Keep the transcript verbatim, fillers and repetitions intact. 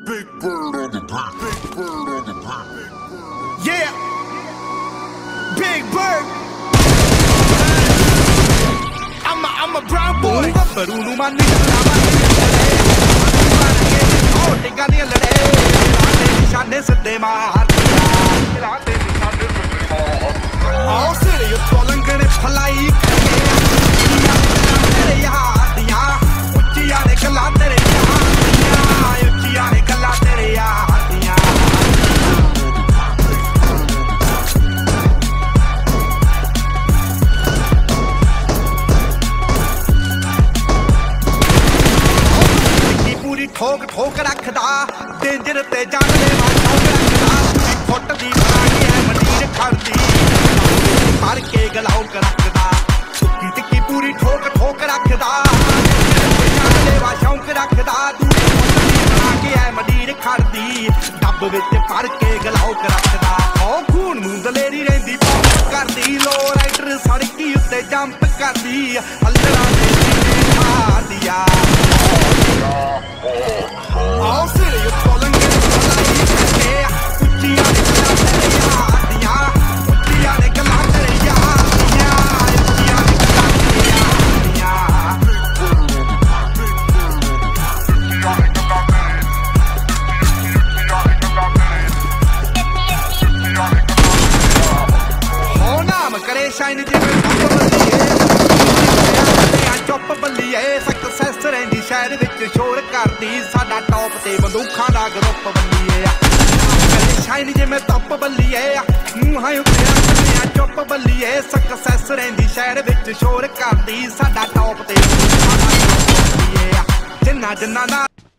Big bird on the beat. Big bird on the beat. Yeah. Big bird. I'm a, I'm a brown boy. But who my nigga? Oh, they got me a little. Shane se de maar. Oh, city of Poland gonna fly. Tere yaar diya. Uchhiya ne kala tere yaar diya. Uchhiya ne kala tere yaar diya. पूरी ठोक ठोक रखदा danger ते जान ले ठोक रखदा foot दी बनाई है मंडीर खड़दी मार के गलाओ कर रखदा सुक्की टिक्की पूरी ठोक ठोक रखदा जान ले शौक रखदा दूरी बना के है मंडीर खड़दी डब विच भर के गलाओ कर रखदा ओ खून नूं दलेरी रहिंदी पंप करदी लो राइडर सड़की उत्ते जंप करदी अल्लाह ने मार दिया All city of Poland gonna fly. Yeah, Uchhiya ne kala tere yaar diya. Uchhiya ne kala tere yaar diya. Uchhiya ne kala tere yaar diya. Oh, naam kare shine jive चुप बल्लीए success रहिंदी शहर विच शोर करदी साडा top ते बंदूखां दा group बल्लीए शाइन जिवें टॉप बल्लीए मूंहां उत्ते रखदियां चुप बल्लीए सक्सेस रहिंदी शहर विच शोर करदी साडा टॉप ते बंदूखां दा ग्रुप बल्लीए जिन्ना जिन्ना नाल